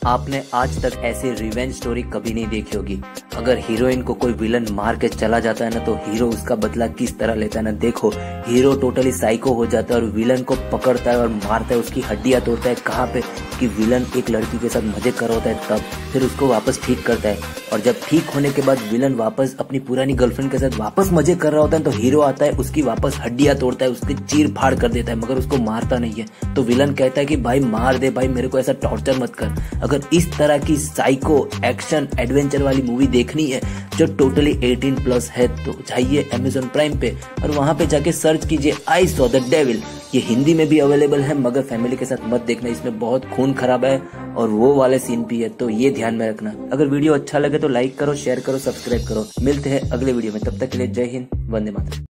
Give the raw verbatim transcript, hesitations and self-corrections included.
आपने आज तक ऐसी रिवेंज स्टोरी कभी नहीं देखी होगी। अगर हीरोइन को कोई विलन मार के चला जाता है ना, तो हीरो उसका बदला किस तरह लेता है ना। देखो, हीरो टोटली साइको हो जाता है और विलन को पकड़ता है और मारता है, उसकी हड्डियां तोड़ता है। कहाँ पे कि विलन एक लड़की के साथ मजे कर रहा होता है, तब फिर उसको वापस ठीक करता है। और जब ठीक होने के बाद विलन वापस अपनी पुरानी गर्लफ्रेंड के साथ वापस मजे कर रहा होता है, तो हीरो आता है, उसकी वापस हड्डियां तोड़ता है, उसकी चीर फाड़ कर देता है, मगर उसको मारता नहीं है। तो विलन कहता है कि भाई मार दे भाई, मेरे को ऐसा टॉर्चर मत कर। अगर इस तरह की साइको एक्शन एडवेंचर वाली मूवी देखनी है जो टोटली अठारह प्लस है, तो जाइए अमेजॉन प्राइम पे और वहां पे जाके सर्च कीजिए आई सॉ द डेविल। ये हिंदी में भी अवेलेबल है, मगर फैमिली के साथ मत देखना, इसमें बहुत खून खराब है और वो वाले सीन भी है, तो ये ध्यान में रखना। अगर वीडियो अच्छा लगे तो लाइक करो, शेयर करो, सब्सक्राइब करो। मिलते हैं अगले वीडियो में, तब तक के लिए जय हिंद, वंदे मातरम।